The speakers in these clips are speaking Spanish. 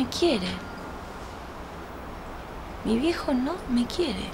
me quiere. Mi viejo no me quiere.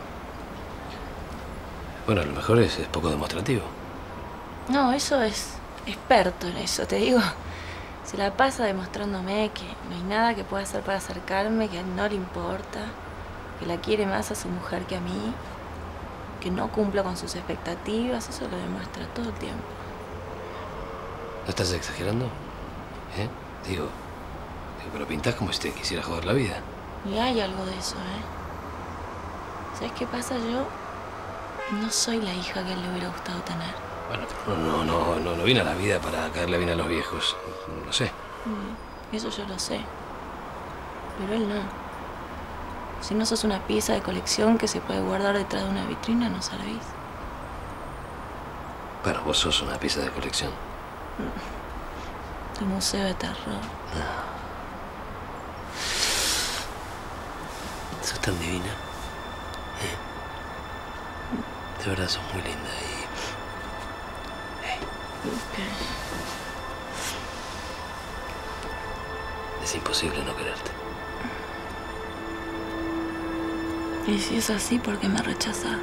Bueno, a lo mejor es poco demostrativo. No, eso es experto en eso, te digo. Se la pasa demostrándome que no hay nada que pueda hacer para acercarme, que a él no le importa, que la quiere más a su mujer que a mí, que no cumpla con sus expectativas. Eso lo demuestra todo el tiempo. ¿No estás exagerando? ¿Eh? Digo, pero pintás como si te quisiera joder la vida. Y hay algo de eso, ¿eh? ¿Sabes qué pasa? Yo no soy la hija que a él le hubiera gustado tener. Bueno, pero no vine a la vida para caerle bien a los viejos. No sé. Eso yo lo sé. Pero él no. Si no sos una pieza de colección que se puede guardar detrás de una vitrina, no servís. Bueno, vos sos una pieza de colección. Tu museo de terror. No. Sos tan divina. De verdad sos muy linda y... Es imposible no quererte. Y si es así, ¿por qué me rechazás?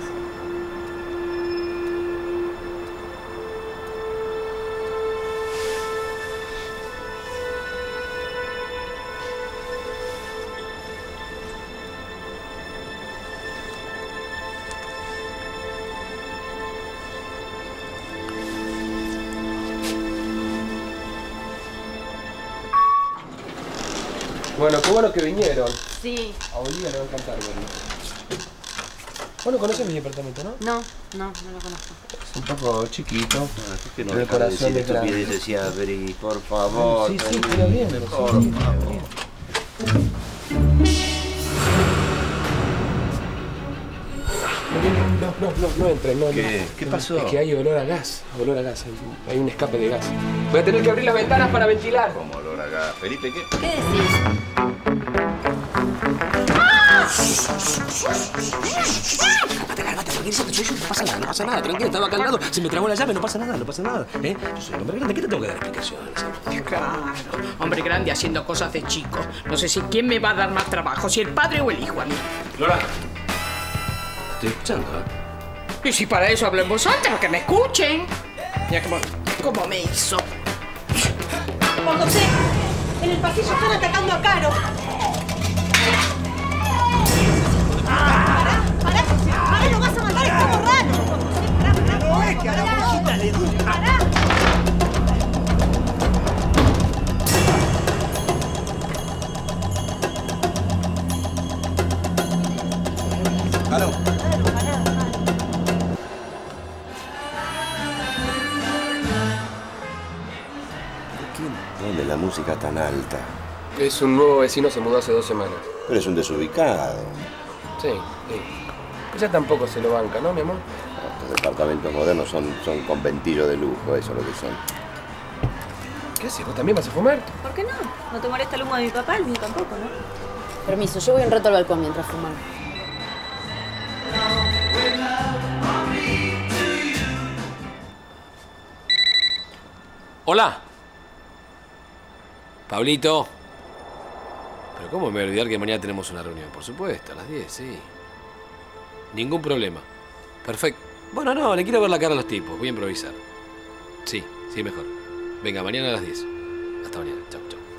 Bueno, qué bueno que vinieron. Sí. A Olivia le va a encantar verlo. Bueno, ¿conoces mi departamento, no? No lo conozco. Es un poco chiquito. No, es que no el deja de corazón decir es grande. estupidez, decía Beri, por favor. Sí, pero bien, por sí, favor. bien. No entren, no. ¿Qué pasó? Es que hay olor a gas, hay un escape de gas. Voy a tener que abrir las ventanas para ventilar. ¿Cómo olor a gas? Felipe, ¿qué? ¿Qué decís? Cálmate, tranquilízate, no pasa nada, tranquilo, estaba acá al lado, se me trabó la llave, no pasa nada, ¿eh? Yo soy el hombre grande, ¿qué te tengo que dar explicaciones? Claro, hombre grande haciendo cosas de chico. No sé si quién me va a dar más trabajo, si el padre o el hijo a mí. Lola, estoy escuchando, ¿eh? Y si para eso hablo en voz alta, que me escuchen. Mira cómo me hizo. Juan José, en el pasillo están atacando a Caro. Pará, lo vas a matar, está borracho. No es que a la bolsita le gusta. Pará. Claro. ¿Dónde la música tan alta? Es un nuevo vecino, se mudó hace 2 semanas. Pero es un desubicado. Sí. Ella tampoco se lo banca, ¿no, mi amor? Estos departamentos modernos son conventillos de lujo, eso es lo que son. ¿Qué haces? ¿Vos también vas a fumar? ¿Por qué no? ¿No te molesta el humo de mi papá? El mío tampoco, ¿no? Permiso, yo voy un rato al balcón mientras fuman. Hola. Pablito. Pero ¿cómo me voy a olvidar que mañana tenemos una reunión? Por supuesto, a las 10, sí. Ningún problema. Perfecto. Bueno, no, le quiero ver la cara a los tipos. Voy a improvisar. Sí, mejor. Venga, mañana a las 10. Hasta mañana. Chau.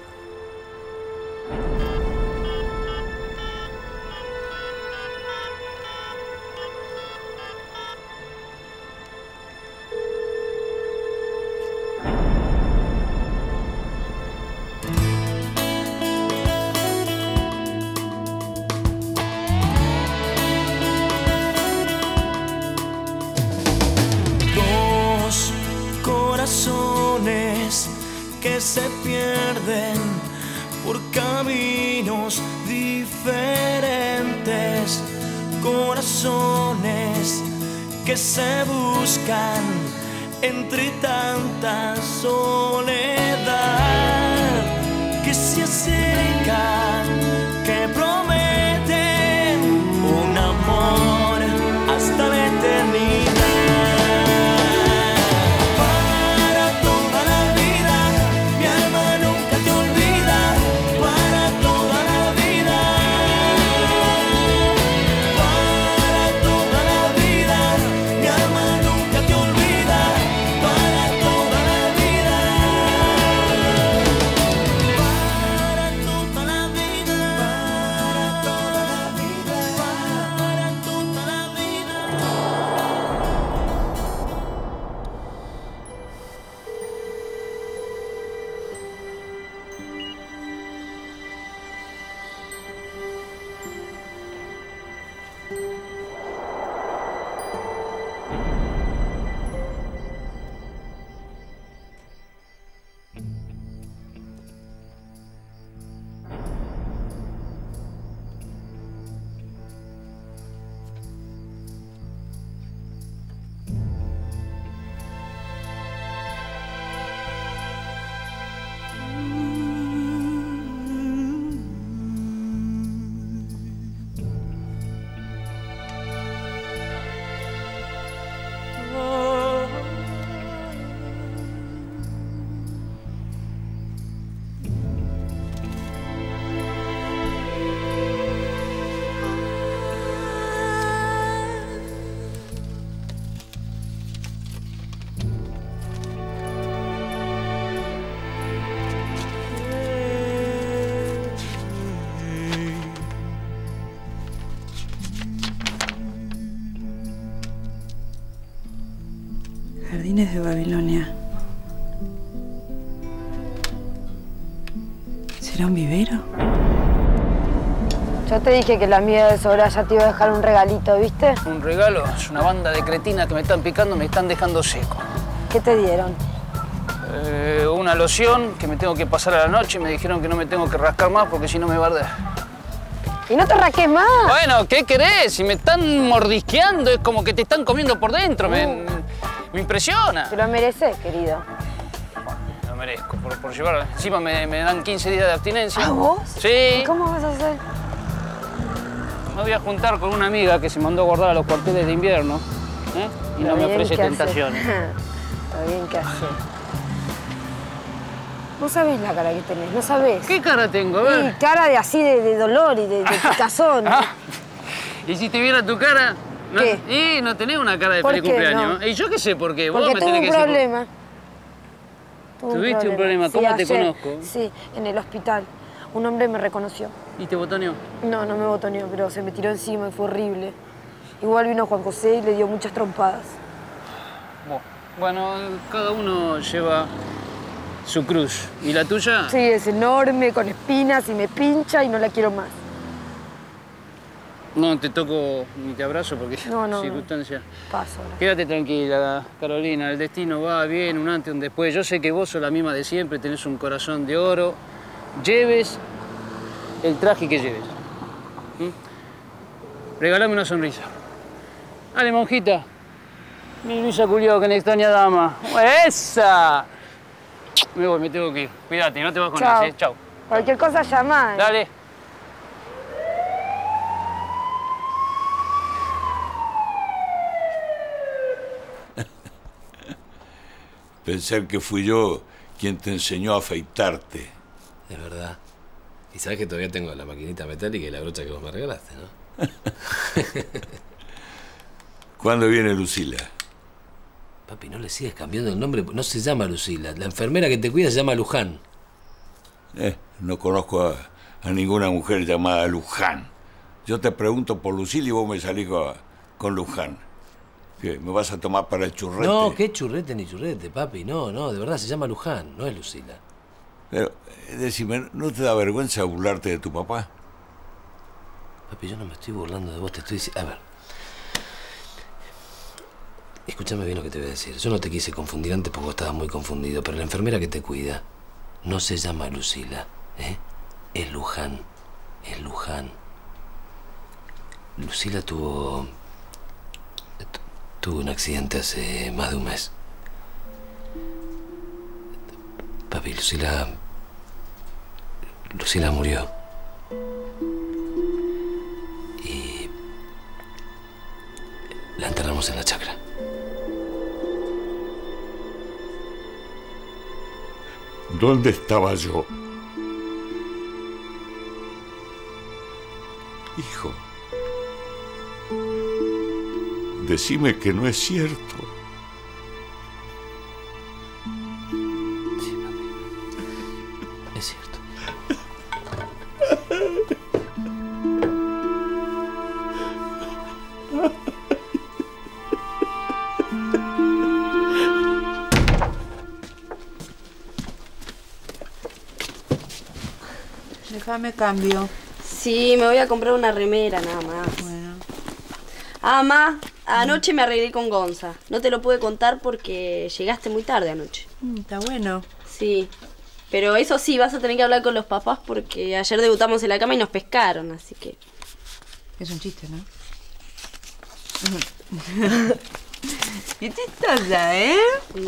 Que se pierden por caminos diferentes, corazones que se buscan entre tanta soledad, que se acercan, que prometen un amor hasta la eternidad. Para toda la vida, mi alma nunca te olvida. Para Jardines de Babilonia. ¿Será un vivero? Yo te dije que la amiga de Soraya te iba a dejar un regalito, ¿viste? ¿Un regalo? Es una banda de cretinas que me están picando, me están dejando seco. ¿Qué te dieron? Una loción que me tengo que pasar a la noche y me dijeron que no me tengo que rascar más porque si no me bardea. ¿Y no te rasques más? Bueno, ¿qué querés? Si me están mordisqueando es como que te están comiendo por dentro. Me impresiona. Te lo mereces, querido. Lo merezco por llevar. Encima me dan 15 días de abstinencia. ¿A vos? Sí. ¿Y cómo vas a hacer? Me voy a juntar con una amiga que se mandó a guardar a los cuarteles de invierno. Y no me ofrece tentaciones. Lo bien que hace. No sabés la cara que tenés, no sabés. ¿Qué cara tengo? A ver. Sí, cara de así, de dolor y de picazón. ¿Y si te viera tu cara? No, ¿Qué? Y no tenés una cara de ¿Por feliz qué cumpleaños. no? ¿Y yo qué sé por qué? Porque tuve un problema. ¿Tuviste un problema? ¿Cómo te conozco? Sí, en el hospital. Un hombre me reconoció. ¿Y te botoneó? No, no me botoneó, pero se me tiró encima y fue horrible. Igual vino Juan José y le dio muchas trompadas. Bueno, cada uno lleva su cruz. ¿Y la tuya? Sí, es enorme, con espinas y me pincha y no la quiero más. No te toco ni te abrazo porque no, circunstancia. Paso ahora. Quédate tranquila, Carolina. El destino va bien, un antes, un después. Yo sé que vos sos la misma de siempre, tenés un corazón de oro. Lleves el traje que lleves. Regálame una sonrisa. Dale, monjita. Mi Luisa culiao, que extraña dama. ¡Esa! Me voy, me tengo que ir. Cuídate, no te vas con él, ¿eh? Chau. Cualquier cosa llama. Dale. Pensar que fui yo quien te enseñó a afeitarte. Es verdad. Y sabes que todavía tengo la maquinita metálica y la brocha que vos me regalaste, ¿no? ¿Cuándo viene Lucila? Papi, no le sigas cambiando el nombre. No se llama Lucila. La enfermera que te cuida se llama Luján. No conozco a ninguna mujer llamada Luján. Yo te pregunto por Lucila y vos me salís con Luján. ¿Qué, me vas a tomar para el churrete? No, qué churrete ni churrete, papi. No, de verdad se llama Luján, no es Lucila. Pero, decime, ¿no te da vergüenza burlarte de tu papá? Papi, yo no me estoy burlando de vos, te estoy diciendo... A ver. Escúchame bien lo que te voy a decir. Yo no te quise confundir antes porque vos estabas muy confundido, pero la enfermera que te cuida no se llama Lucila, ¿eh? Es Luján. Es Luján. Lucila tuvo un accidente hace más de un mes. Papi, Lucila murió. Y la enterramos en la chacra. ¿Dónde estaba yo? Hijo, decime que no es cierto. Sí, papi. Es cierto. Déjame cambio. Sí, me voy a comprar una remera nada más. Bueno. Ma, anoche me arreglé con Gonza. No te lo pude contar porque llegaste muy tarde anoche. Está bueno. Sí. Pero eso sí, vas a tener que hablar con los papás porque ayer debutamos en la cama y nos pescaron, así que... Es un chiste, ¿no? Qué chistosa, ¿eh?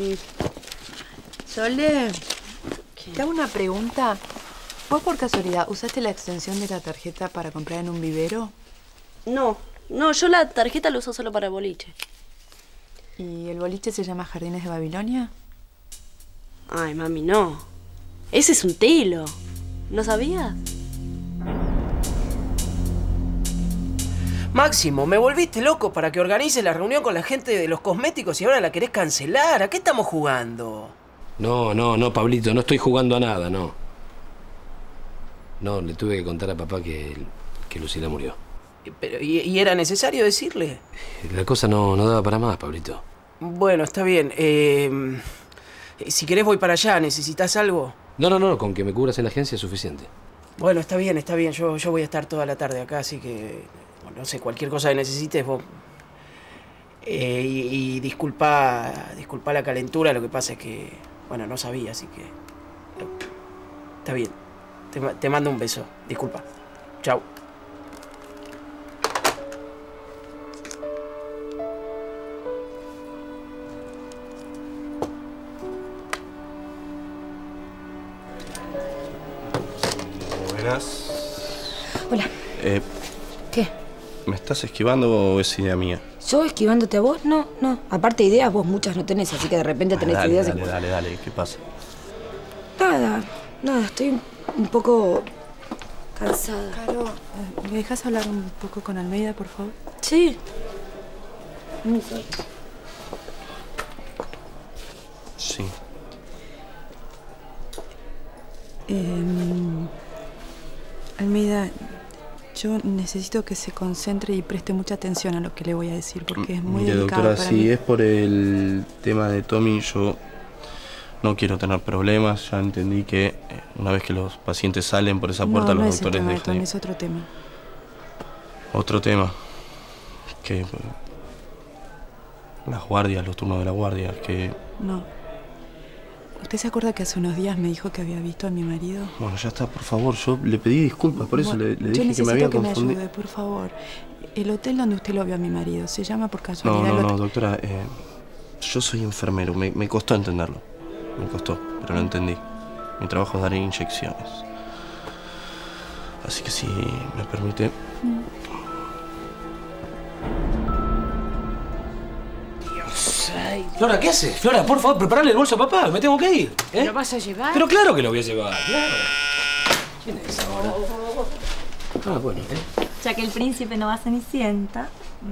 Sole, te hago una pregunta. ¿Vos por casualidad usaste la extensión de la tarjeta para comprar en un vivero? No, yo la tarjeta la uso solo para el boliche. ¿Y el boliche se llama Jardines de Babilonia? Ay, mami, no. Ese es un telo. ¿No sabías? Máximo, me volviste loco para que organices la reunión con la gente de los cosméticos y ahora la querés cancelar. ¿A qué estamos jugando? No, Pablito, no estoy jugando a nada, no. No, le tuve que contar a papá que Lucila murió. Pero, ¿y era necesario decirle? La cosa no daba para más, Pablito. Bueno, está bien. Si querés voy para allá. ¿Necesitas algo? No, con que me cubras en la agencia es suficiente. Bueno, está bien. Yo voy a estar toda la tarde acá, así que... Bueno, no sé, cualquier cosa que necesites vos... y disculpa la calentura, lo que pasa es que... Bueno, no sabía, así que... Está bien. Te mando un beso. Disculpa. Chau. Hola. ¿Qué? ¿Me estás esquivando o es idea mía? ¿Yo esquivándote a vos? No. Aparte ideas vos muchas no tenés, así que de repente tenés Dale, ideas... Dale. ¿Qué pasa? Nada. Estoy un poco cansada. Caro, ¿me dejas hablar un poco con Almeida, por favor? Sí. Sí. Almeida, yo necesito que se concentre y preste mucha atención a lo que le voy a decir, porque es muy delicado doctora, para si mí. es por el tema de Tommy, yo no quiero tener problemas. Ya entendí que una vez que los pacientes salen por esa puerta, no los es el doctores tema de dejan. Tommy, es otro tema. Otro tema. Que las guardias, los turnos de la guardia, que... No. ¿Usted se acuerda que hace unos días me dijo que había visto a mi marido? Bueno, ya está, por favor. Yo le pedí disculpas, por eso le dije que me había confundido. Yo necesito que me ayude, por favor. El hotel donde usted lo vio a mi marido, ¿se llama por casualidad? No, doctora. Yo soy enfermero. Me costó entenderlo. Me costó, pero lo entendí. Mi trabajo es dar inyecciones. Así que si me permite... Flora, ¿qué haces? Flora, por favor, preparale el bolso a papá. Me tengo que ir. ¿Lo vas a llevar? Pero claro que lo voy a llevar, claro. ¿Quién es ahora? Ah, bueno, Ya que el príncipe no va a Cenicienta.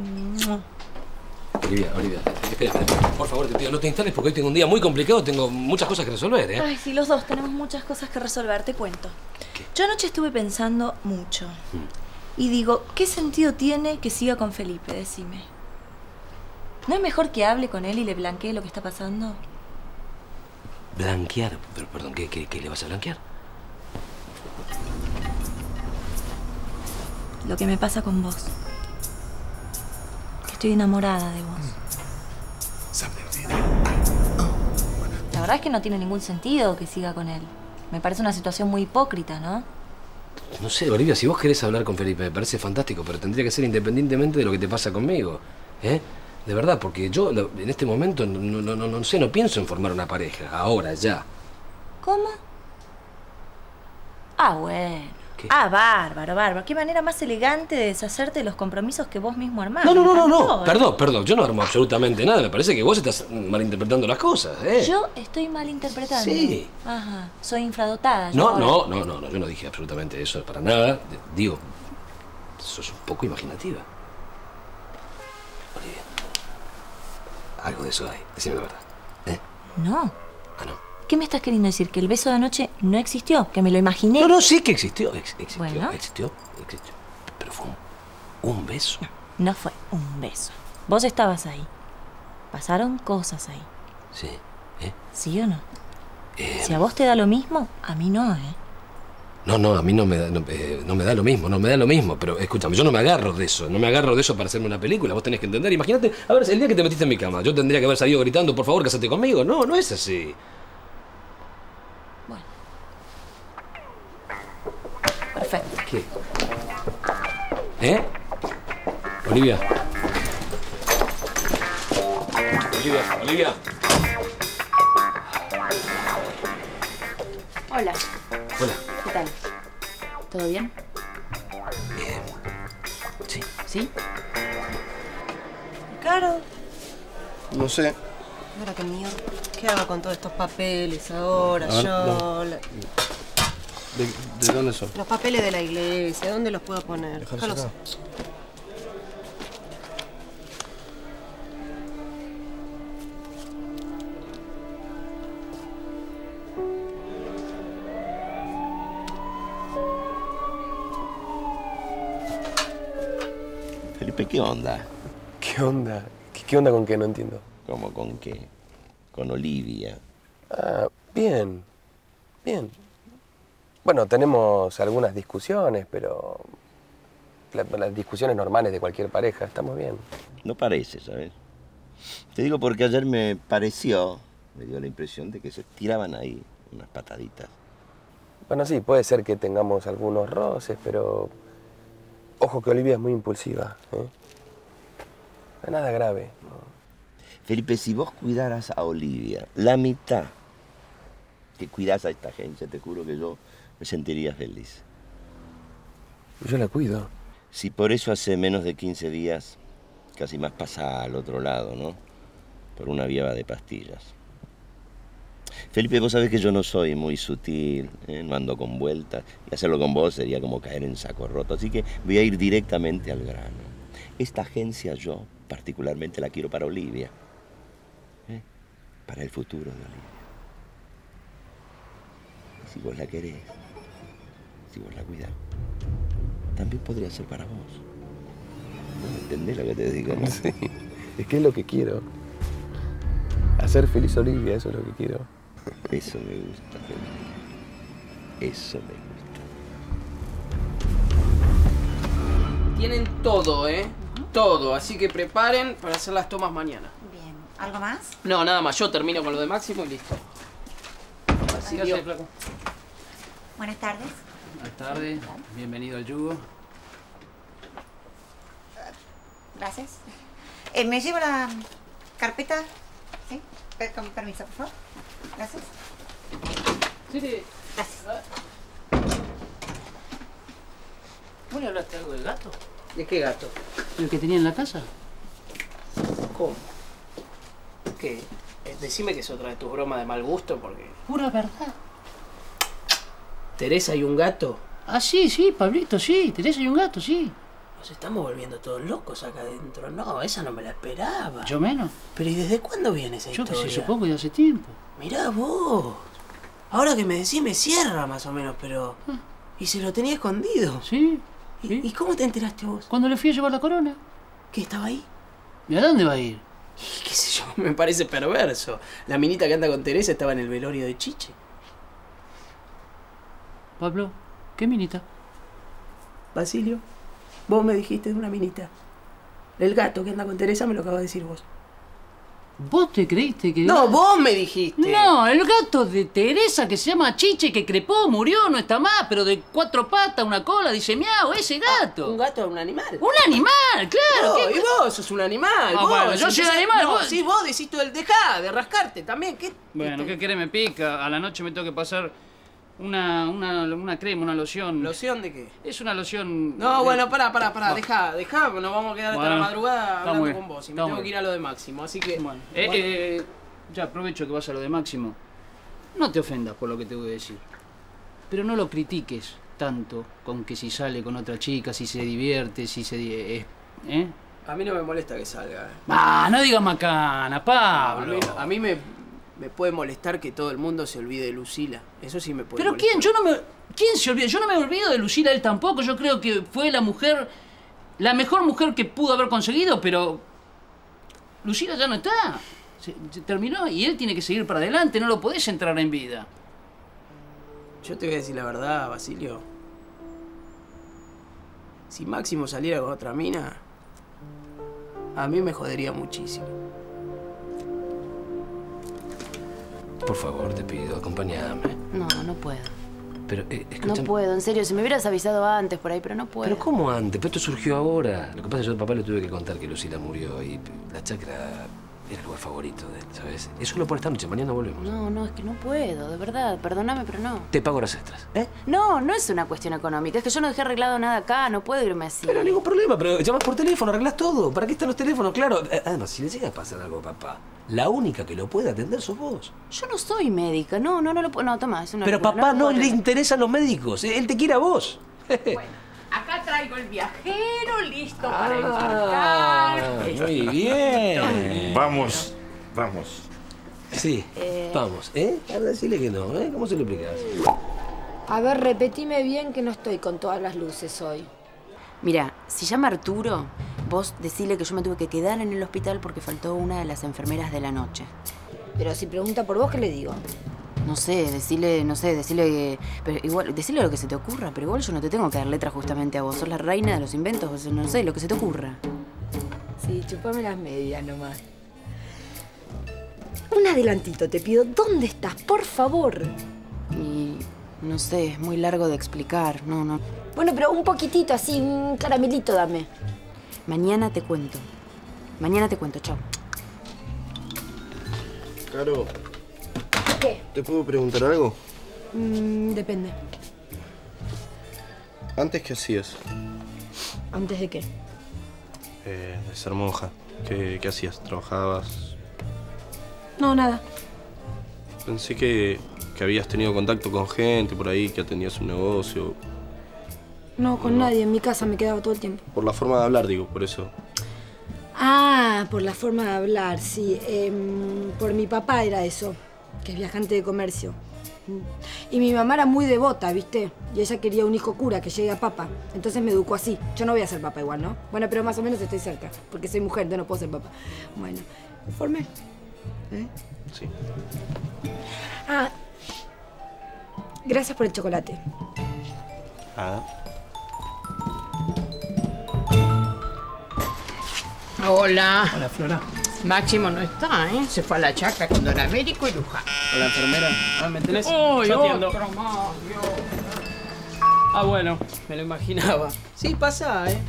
Olivia, espera. Por favor, te pido, no te instales porque hoy tengo un día muy complicado. Tengo muchas cosas que resolver, ¿eh? Ay, sí, los dos tenemos muchas cosas que resolver. Te cuento. Yo anoche estuve pensando mucho. Y digo, ¿qué sentido tiene que siga con Felipe? Decime. ¿No es mejor que hable con él y le blanquee lo que está pasando? ¿Blanquear? Pero, perdón, ¿qué le vas a blanquear? Lo que me pasa con vos. Estoy enamorada de vos. La verdad es que no tiene ningún sentido que siga con él. Me parece una situación muy hipócrita, ¿no? No sé, Olivia, si vos querés hablar con Felipe, me parece fantástico, pero tendría que ser independientemente de lo que te pasa conmigo, ¿eh? De verdad, porque yo en este momento no pienso en formar una pareja, ahora, ya. ¿Cómo? Ah, bueno. ¿Qué? Ah, bárbaro. Qué manera más elegante de deshacerte de los compromisos que vos mismo armás. No. Perdón. Yo no armo absolutamente nada. Me parece que vos estás malinterpretando las cosas, ¿eh? Yo estoy malinterpretando. Sí. Ajá. Soy infradotada. No. Yo no dije absolutamente eso para nada. Digo, sos un poco imaginativa. Olivia. Algo de eso hay. Decime la verdad. ¿Eh? No. Ah, no. ¿Qué me estás queriendo decir? ¿Que el beso de anoche no existió? ¿Que me lo imaginé? No, sí que existió. Existió. Bueno. Existió. Pero fue un beso. No fue un beso. Vos estabas ahí. Pasaron cosas ahí. Sí. ¿Sí o no? Si a vos te da lo mismo, a mí no, ¿eh? No, a mí no me da lo mismo, pero escúchame, yo no me agarro de eso para hacerme una película, vos tenés que entender, imagínate, a ver, el día que te metiste en mi cama, yo tendría que haber salido gritando, por favor, cásate conmigo, no es así. Bueno. Perfecto. ¿Qué? Olivia. Hola. Hola. ¿Qué tal? ¿Todo bien? Sí. ¿Sí? Caro. No sé. Ahora que mío. ¿Qué hago con todos estos papeles ahora? A ver, Yo... ¿De dónde son? Los papeles de la iglesia, ¿dónde los puedo poner? Dejalos acá. Felipe, ¿qué onda? ¿Qué onda? ¿Qué onda con qué? No entiendo. ¿Cómo con qué? Con Olivia. Ah, bien. Bien. Bueno, tenemos algunas discusiones, pero las discusiones normales de cualquier pareja, estamos bien. No parece, ¿sabes? Te digo porque ayer me dio la impresión de que se tiraban ahí unas pataditas. Bueno, sí, puede ser que tengamos algunos roces, pero ojo que Olivia es muy impulsiva, ¿eh? No es nada grave, ¿no? Felipe, si vos cuidaras a Olivia la mitad que cuidás a esta agencia, te juro que yo me sentiría feliz. Yo la cuido. Si por eso hace menos de 15 días, casi más pasa al otro lado, ¿no? Por una viaba de pastillas. Felipe, vos sabés que yo no soy muy sutil, no ando con vueltas. Y hacerlo con vos sería como caer en saco roto. Así que voy a ir directamente al grano. Esta agencia yo particularmente la quiero para Olivia. Para el futuro de Olivia. Y si vos la querés, si vos la cuidás, también podría ser para vos. ¿No entendés lo que te digo, no? Sí, es que es lo que quiero. Hacer feliz a Olivia, eso es lo que quiero. Eso me gusta, Felipe. Eso me gusta. Tienen todo, ¿eh? Todo, así que preparen para hacer las tomas mañana. Bien. ¿Algo más? No, nada más. Yo termino con lo de Máximo y listo. Así Gracias, flaco. Buenas tardes. Buenas tardes. Bienvenido al yugo. Gracias. ¿Me llevo la carpeta? ¿Sí? Con permiso, por favor. Gracias. Sí. Gracias. ¿Vos le hablaste algo del gato? ¿De qué gato? ¿El que tenía en la casa? ¿Cómo? ¿Qué? Decime que es otra de tus bromas de mal gusto, porque... Pura verdad. ¿Teresa y un gato? Ah, sí, Pablito, sí. Teresa y un gato, sí. Nos estamos volviendo todos locos acá adentro. No, esa no me la esperaba. Yo menos. Pero ¿y desde cuándo viene esa historia? Yo que sé, supongo que hace tiempo. Mirá vos. Ahora que me decís me cierra más o menos, pero... ¿Y se lo tenía escondido? Sí. ¿Y cómo te enteraste vos? Cuando le fui a llevar la corona. ¿Qué, estaba ahí? ¿Y a dónde va a ir? Y qué sé yo, me parece perverso. La minita que anda con Teresa estaba en el velorio de Chiche. Pablo, ¿qué minita? Basilio, vos me dijiste de una minita. El gato que anda con Teresa me lo acabas de decir vos. ¿Vos te creíste que...? No, vos me dijiste. No, el gato de Teresa que se llama Chiche, que crepó, murió, no está más, pero de 4 patas, una cola, dice miau, ese gato. ¿Un gato es un animal? ¡Un animal, claro! No, y vos sos un animal. Vos, bueno, yo soy un animal. No, vos... sí, vos decís todo el dejá de rascarte también. ¿Qué? Bueno, ¿qué querés? Me pica. A la noche me tengo que pasar una crema, una loción. ¿Loción de qué? Es una loción... No, bueno, pará. Dejá, nos vamos a quedar hasta la madrugada hablando bien, con vos. Y me tengo que ir a lo de Máximo, así que... Bueno. Ya aprovecho que vas a lo de Máximo. No te ofendas por lo que te voy a decir. Pero no lo critiques tanto con que si sale con otra chica, si se divierte, si se... A mí no me molesta que salga. Ah, no digas macana, Pablo. A mí me puede molestar que todo el mundo se olvide de Lucila. Eso sí me puede ¿Pero molestar. quién? ¿Quién se olvida? Yo no me olvido de Lucila, él tampoco. Yo creo que fue la mejor mujer que pudo haber conseguido, pero Lucila ya no está. Se terminó y él tiene que seguir para adelante, no lo podés entrar en vida. Yo te voy a decir la verdad, Basilio. Si Máximo saliera con otra mina, a mí me jodería muchísimo. Por favor, te pido, acompáñame. No puedo. Pero, escúchame. No puedo, en serio. Si me hubieras avisado antes por ahí, pero no puedo. ¿Pero cómo antes? Pero esto surgió ahora. Lo que pasa es que yo al papá le tuve que contar que Lucila murió y la chacra era el lugar favorito de él, ¿sabes? Es solo por esta noche, mañana volvemos. No, es que no puedo, de verdad. Perdóname, pero no. Te pago horas extras. No es una cuestión económica. Es que yo no dejé arreglado nada acá, no puedo irme así. Pero ningún problema, pero llamas por teléfono, arreglas todo. ¿Para qué están los teléfonos? Claro. Además, si le llega a pasar algo a papá, la única que lo puede atender sos vos. Yo no soy médica, no lo puedo. No, toma, es una Pero locura. papá no puedo le atender. interesan los médicos, él te quiere a vos. Bueno, acá traigo el viajero listo para embarcar. Muy bien. Vamos. Sí, vamos, Ahora decirle que no, ¿Cómo se lo explicas? A ver, repetime bien que no estoy con todas las luces hoy. Mira, se llama Arturo vos decile que yo me tuve que quedar en el hospital porque faltó una de las enfermeras de la noche. Pero si pregunta por vos, ¿qué le digo? No sé, decile que... Pero igual, decile lo que se te ocurra, pero igual yo no te tengo que dar letra justamente a vos. Sos la reina de los inventos, vos, no sé, lo que se te ocurra. Sí, chupame las medias nomás. Un adelantito te pido. ¿Dónde estás? Por favor. Y... no sé, es muy largo de explicar. No. Bueno, pero un poquitito así, un caramelito dame. Mañana te cuento. Mañana te cuento, chao. Caro. ¿Qué? ¿Te puedo preguntar algo? Depende. ¿Antes qué hacías? ¿Antes de qué? De ser monja. ¿Qué hacías? ¿Trabajabas? No, nada. Pensé que habías tenido contacto con gente por ahí, que atendías un negocio. No, con nadie. En mi casa me quedaba todo el tiempo. Por la forma de hablar, digo, por eso. Ah, por la forma de hablar, sí. Por mi papá era eso, que es viajante de comercio. Y mi mamá era muy devota, ¿viste? Y ella quería un hijo cura que llegue a papa. Entonces me educó así. Yo no voy a ser papa igual, ¿no? Bueno, pero más o menos estoy cerca, porque soy mujer, yo no puedo ser papa. Bueno, me formé. ¿Eh? Sí. Ah, gracias por el chocolate. Ah. Hola. Hola, Flora. Máximo no está, ¿eh? Se fue a la chacra con Don Américo y Luján. Hola, enfermera. Ah, ¿me tenés? ¡Uy, Yo atiendo. otro más, Dios! Ah, bueno, me lo imaginaba. Sí, pasa, ¿eh?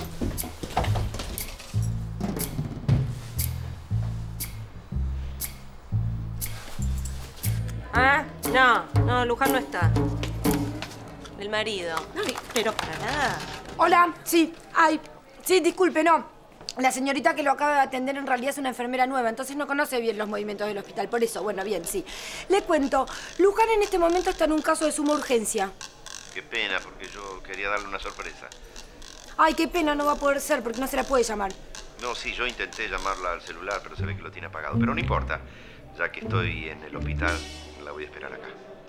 Ah, no, Luján no está. El marido. Ay, pero para nada. Hola, sí. Ay, sí, disculpe, no. La señorita que lo acaba de atender en realidad es una enfermera nueva, entonces no conoce bien los movimientos del hospital. Por eso, bueno, bien, sí. Le cuento, Luján en este momento está en un caso de suma urgencia. Qué pena, porque yo quería darle una sorpresa. Ay, qué pena, no va a poder ser, porque no se la puede llamar. No, sí, yo intenté llamarla al celular, pero se ve que lo tiene apagado. Pero no importa, ya que estoy en el hospital, la voy a esperar acá.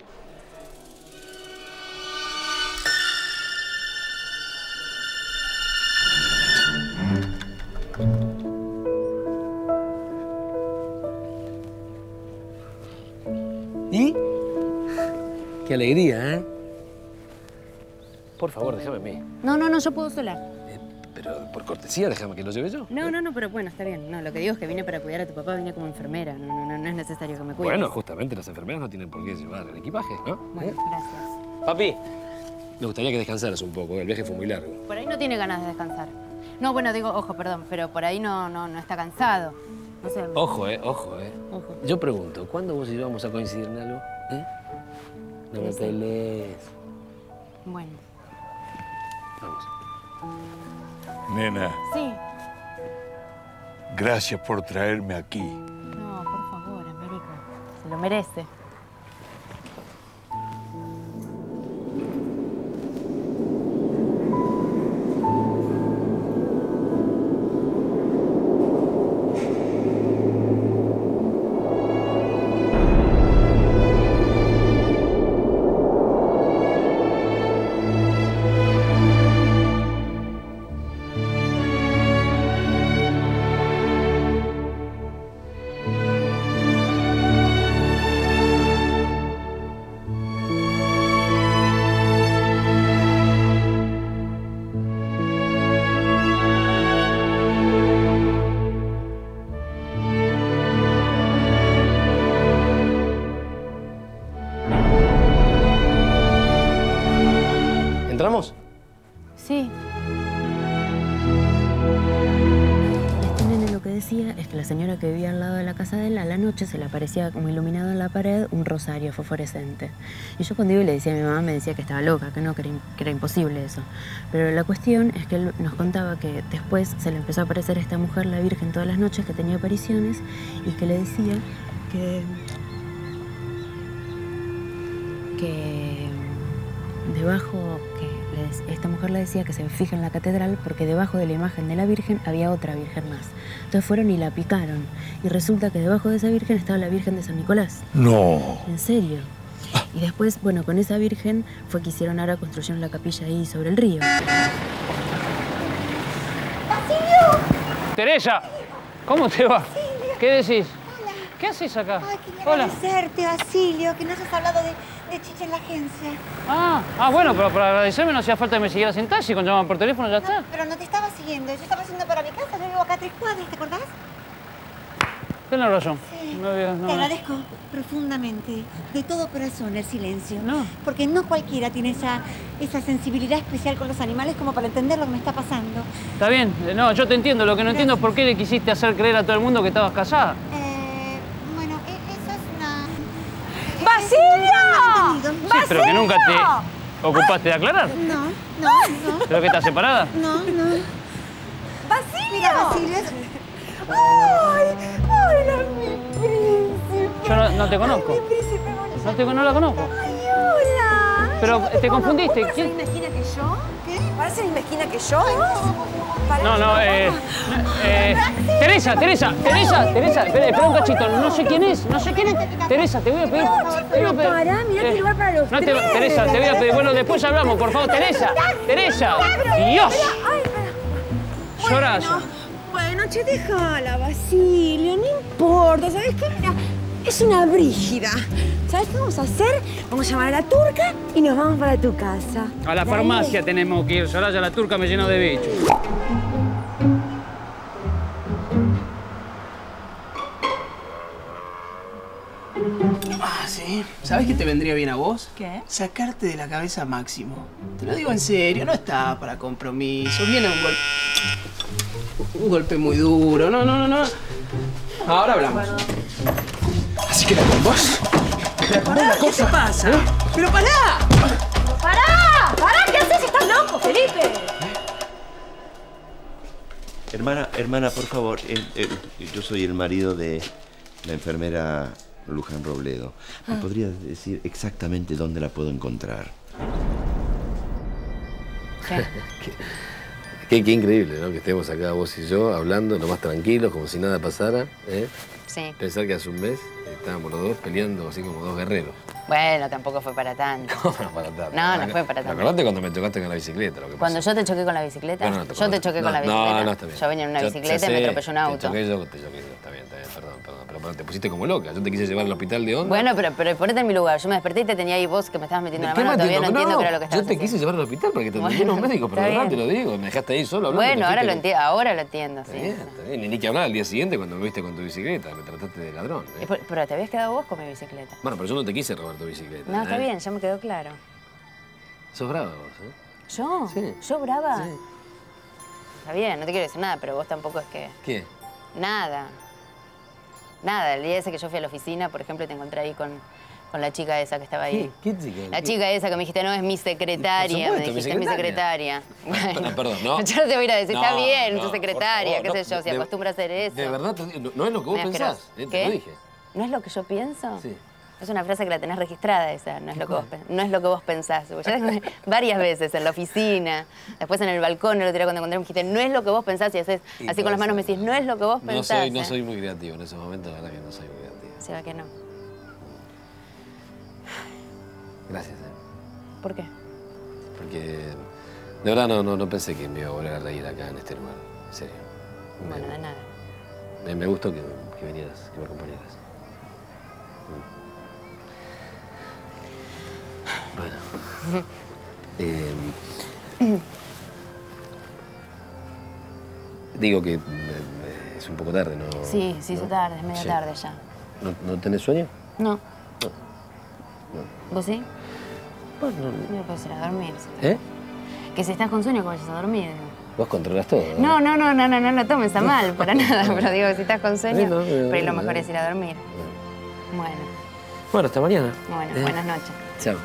¿Y? Qué alegría, ¿eh? Por favor, déjame a mí. No, yo puedo sola. Pero por cortesía, déjame que lo lleve yo. No, pero bueno, está bien. No, lo que digo es que vine para cuidar a tu papá, vine como enfermera. No es necesario que me cuides. Bueno, justamente las enfermeras no tienen por qué llevar el equipaje, ¿no? Bueno, gracias. Papi, me gustaría que descansaras un poco. El viaje fue muy largo. Por ahí no tiene ganas de descansar. No, bueno, digo, ojo, perdón, pero por ahí no está cansado. No sé. Ojo, ojo. Ojo. Yo pregunto, ¿cuándo vos y yo vamos a coincidir en algo? No me pelees. Bueno. Vamos. Nena, Sí. gracias por traerme aquí. No, por favor, Américo. Se lo merece. ¿Entramos? Sí. Este nene lo que decía es que la señora que vivía al lado de la casa de él, a la noche se le aparecía como iluminado en la pared un rosario fosforescente. Y yo cuando iba y le decía a mi mamá, me decía que estaba loca, que era imposible eso. Pero la cuestión es que él nos contaba que después se le empezó a aparecer a esta mujer, la Virgen, todas las noches, que tenía apariciones y que le decía que debajo, esta mujer le decía que se fija en la catedral porque debajo de la imagen de la Virgen había otra Virgen más. Entonces fueron y la picaron. Y resulta que debajo de esa Virgen estaba la Virgen de San Nicolás. No. ¿En serio? Y después, bueno, con esa Virgen fue que hicieron ahora, construyeron la capilla ahí sobre el río. ¡Basilio! Teresa, ¿cómo te va? ¿Qué decís? ¿Qué haces acá? Hola. Agradecerte, Basilio, que no has hablado de Chicha en la agencia. Bueno, pero para agradecerme no hacía falta que me siguieras en taxi. Cuando llaman por teléfono ya está. Pero no te estaba siguiendo. Yo estaba yendo para mi casa. Yo vivo acá a 3 cuadras, ¿te acordás? Tienes razón. Sí. No. Te agradezco profundamente, de todo corazón, el silencio. Porque no cualquiera tiene esa sensibilidad especial con los animales como para entender lo que me está pasando. Está bien. No, yo te entiendo. Lo que no entiendo es por qué le quisiste hacer creer a todo el mundo que estabas casada. Bueno, eso es una... ¡Basilio! Sí, pero que nunca te ocupaste de aclarar. No. ¿Pero que estás separada? No. ¡Basilio! Mira, Basilio. ¡Hola, mi príncipe! Yo no te conozco. Mi príncipe, No la conozco. ¡Ay, hola! Pero te confundiste. ¿Parece la misma esquina que yo? ¿Qué? ¿Parece la misma esquina que yo? Teresa, espera un cachito. No sé quién es. Teresa, te voy a pedir. Pero pará, mirá que lugar para los tres. Teresa, te voy a pedir. Bueno, después hablamos, por favor. Teresa. ¡Dios! Llorás. Bueno, che, déjala, Basilio, no importa, ¿sabes qué? Mira, es una brígida. ¿Sabes qué vamos a hacer? Vamos a llamar a la turca y nos vamos para tu casa. A la farmacia tenemos que ir. Soraya, la turca me llenó de bichos. ¿Sí? ¿Sabes qué te vendría bien a vos? ¿Qué? Sacarte de la cabeza a Máximo. Te lo digo en serio, no está para compromiso. Viene un golpe muy duro. No. Ahora hablamos. Así que con vos. ¿Qué te pasa? ¡Pero pará! ¡Pará! ¿Qué haces? ¡Estás loco, Felipe! Hermana, por favor. Yo soy el marido de la enfermera Luján Robledo. ¿Me podrías decir exactamente dónde la puedo encontrar? Qué increíble, ¿no? Que estemos acá vos y yo hablando, lo más tranquilos, como si nada pasara. Sí. Pensar que hace un mes estábamos los dos peleando así como dos guerreros. Bueno, tampoco fue para tanto. No fue para tanto. No fue para tanto. ¿Acordate cuando me chocaste con la bicicleta? Cuando yo te choqué con la bicicleta. Yo te choqué con la bicicleta. No, está bien. Yo venía en una bicicleta y me atropelló un auto. Te choqué yo. Está bien, perdón. Pero te pusiste como loca. Yo te quise llevar al hospital de onda. Bueno, pero ponete en mi lugar. Yo me desperté y te tenía ahí vos que me estabas metiendo la mano. Todavía no entiendo qué era lo que estabas haciendo. Yo te quise llevar al hospital porque te atendieron unos médicos, pero de verdad te lo digo. Me dejaste ahí solo hablando. Bueno, ahora lo entiendo, sí. Está bien. Ni que hablar al día siguiente cuando me viste con tu bicicleta. Me trataste de ladrón. Pero te habías quedado vos con mi bicicleta. Bueno, pero yo no te quise robar tu bicicleta. No, está bien, ya me quedó claro. Sos brava vos, ¿eh? ¿Yo? Sí. ¿Yo brava? Sí. Está bien, no te quiero decir nada, pero vos tampoco es que... ¿Qué? Nada. El día ese que yo fui a la oficina, por ejemplo, y te encontré ahí con la chica esa que estaba ahí. ¿Qué chica? La chica esa que me dijiste, no, es mi secretaria. Por supuesto, me dijiste, es mi secretaria. Bueno, perdón, no. yo no te voy a ir a decir, está bien, tu por secretaria, favor, qué sé yo, si acostumbra a hacer eso. De verdad, no es lo que vos pensás. ¿Qué? Te lo dije. ¿No es lo que yo pienso? Sí. Es una frase que la tenés registrada esa, no es lo que vos pensás. Yo varias veces en la oficina, después en el balcón, el otro día cuando encontré me dijiste, no es lo que vos pensás, y haces así con las manos me decís, no es lo que vos pensás. No soy muy creativo en esos momentos, la verdad que no soy muy creativo. Se va que no. Gracias. ¿Por qué? Porque de verdad no pensé que me iba a volver a reír acá en este lugar, en serio. Bueno, de nada. Me gustó que vinieras, que me acompañaras. Bueno. Digo que es un poco tarde, ¿no? Sí, es tarde, es medio tarde ya. ¿No tenés sueño? No. ¿Vos sí? Bueno, no puedes ir a dormir. ¿Eh? Que si estás con sueño, que vayas a dormir. Vos controlas todo, ¿no? No tomes a mal, para nada. Pero digo, si estás con sueño, pero lo mejor es ir a dormir. Bueno, hasta mañana. Bueno, buenas noches. Chao.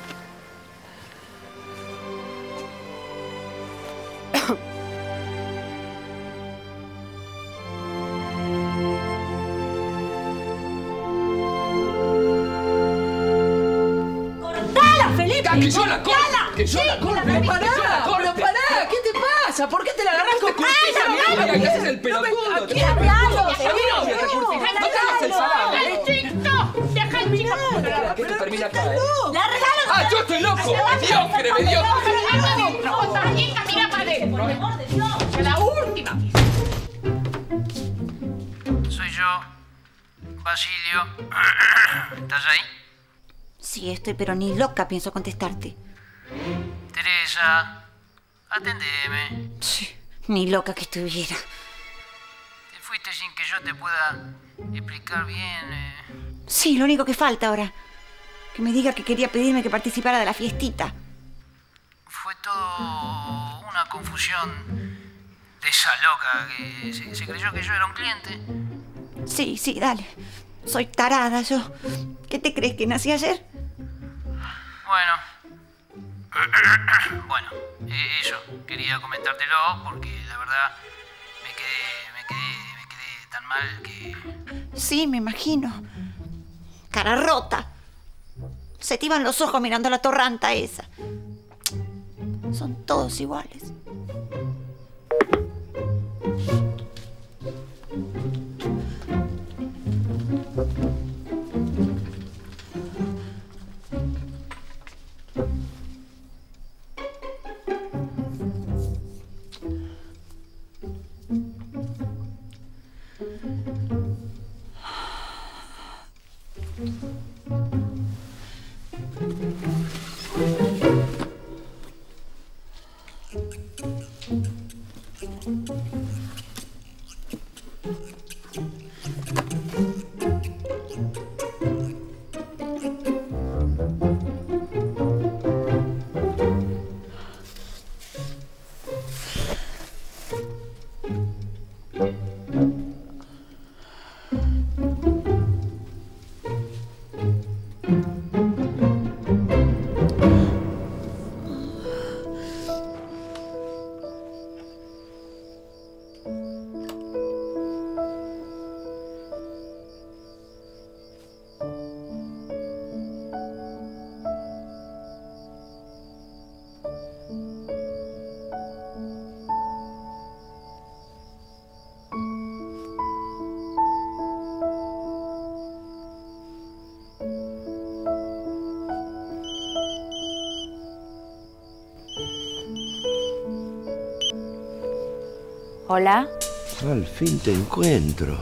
¡Que yo la corte! ¡Que yo la corte! ¡Pero pará! ¿Qué te pasa? ¿Por qué te la agarrás con Curtino? ¿Qué haces el pelotudo? ¡Aquí hablalo! ¡No tengas el salame! ¡Deja el chico! ¿Qué te termina acá, ¡Ah, yo estoy loco! ¡Mediocre! ¡Mira para adentro! ¡Mira para adentro! ¡La última! Basilio. ¿Estás ahí? Sí, estoy, pero ni loca pienso contestarte. Teresa, atendeme. Sí, ni loca que estuviera. Te fuiste sin que yo te pueda explicar bien. Sí, lo único que falta ahora. Que me diga que quería pedirme que participara de la fiestita. Fue todo una confusión de esa loca que se creyó que yo era un cliente. Sí, sí, dale. Soy tarada yo. ¿Qué te crees que nací ayer? Bueno, eso, quería comentártelo porque la verdad me quedé tan mal que... Sí, me imagino. Cara rota. Se te iban los ojos mirando la torranta esa. Son todos iguales. Hola. Al fin te encuentro.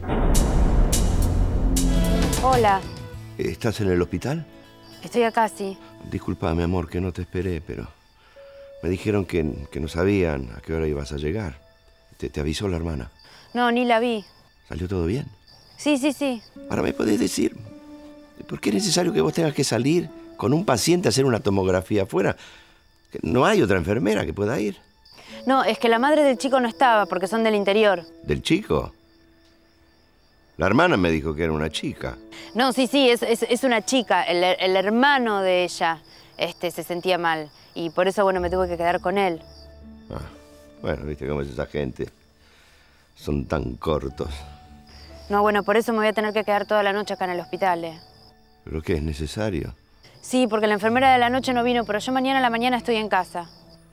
Hola. ¿Estás en el hospital? Estoy acá, sí. Disculpame, amor, que no te esperé, pero me dijeron que no sabían a qué hora ibas a llegar. ¿Te avisó la hermana? No, ni la vi. ¿Salió todo bien? Sí, sí, sí. Ahora, ¿me podés decir por qué es necesario que vos tengas que salir con un paciente a hacer una tomografía afuera? ¿No hay otra enfermera que pueda ir? No, es que la madre del chico no estaba porque son del interior. ¿Del chico? La hermana me dijo que era una chica. No, sí, sí, es una chica. El hermano de ella se sentía mal. Y por eso, bueno, me tuve que quedar con él. Ah, bueno, viste cómo es esa gente. Son tan cortos. No, bueno, por eso me voy a tener que quedar toda la noche acá en el hospital, ¿Pero qué? ¿Es necesario? Sí, porque la enfermera de la noche no vino, pero yo mañana a la mañana estoy en casa.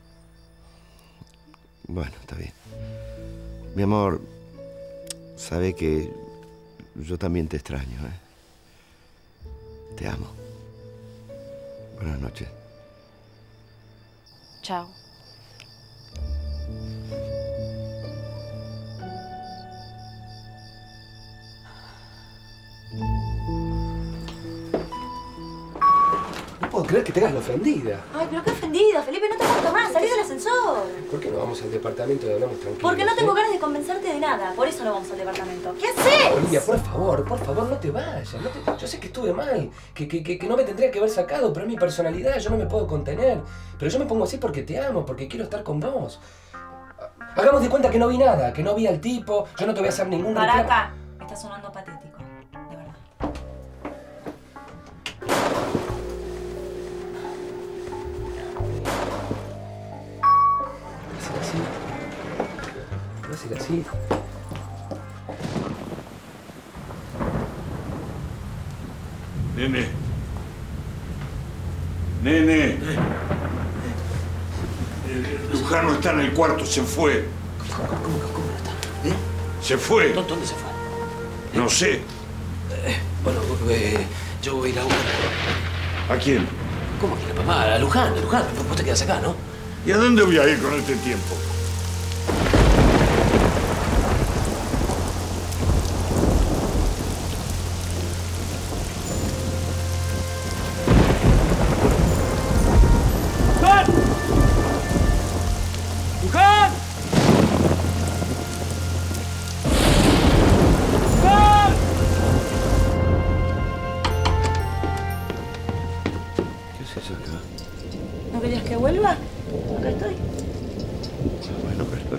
Bueno, está bien. Mi amor, sabe que yo también te extraño, Te amo. Buenas noches. Chao. No puedo creer que te hagas la ofendida. Ay, pero qué ofendida, Felipe, no te aguanto más, salí del ascensor. ¿Por qué no vamos al departamento y hablamos tranquilos? Porque no tengo ganas de convencerte de nada, por eso no vamos al departamento. ¿Qué haces? Olivia, por favor, no te vayas. Yo sé que estuve mal, que no me tendría que haber sacado, pero es mi personalidad, yo no me puedo contener. Pero yo me pongo así porque te amo, porque quiero estar con vos. Hagamos de cuenta que no vi nada, que no vi al tipo, yo no te voy a hacer ningún reclamo. Para acá, está sonando patético, de verdad. Va a ser así. Nene. Nene. Luján no está en el cuarto, se fue. ¿Cómo no está? Se fue. ¿Dónde se fue? No sé. Bueno, yo voy a ir a buscar. ¿A quién? ¿Cómo que la mamá? A Luján. Vos te quedas acá, ¿no? ¿Y a dónde voy a ir con este tiempo?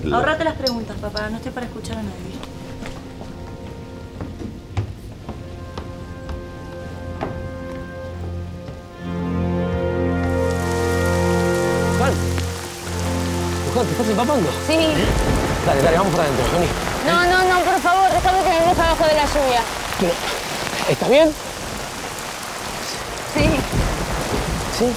saberlo. Ahorrate las preguntas, papá. No estoy para escuchar a nadie. Luján, ¿te estás empapando? Sí. Dale, dale, vamos para adentro, vení. No, por favor, déjame que me moje abajo de la lluvia. Pero, ¿está bien? Sí. ¿Sí?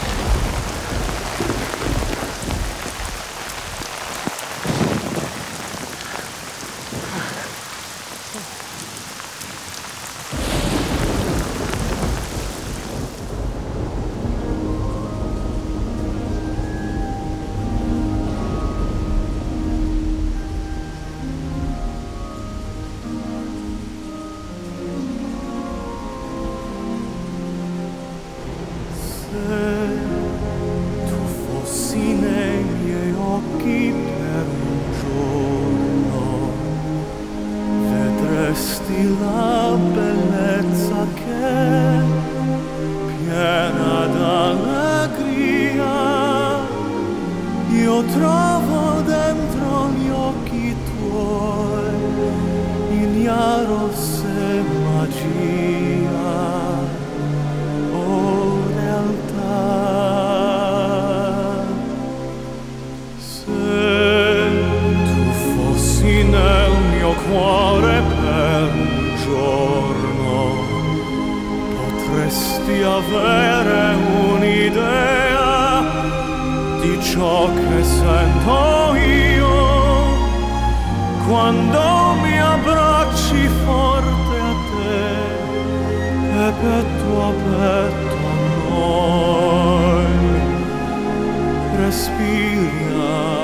La bellezza che piena d'allegria io trovo dentro gli occhi tuoi ignarosse magia o realtà. Se tu fossi nel mio cuore per un giorno potresti avere un'idea di ciò che sento io quando mi abbracci forte a te e petto a petto noi respiriamo.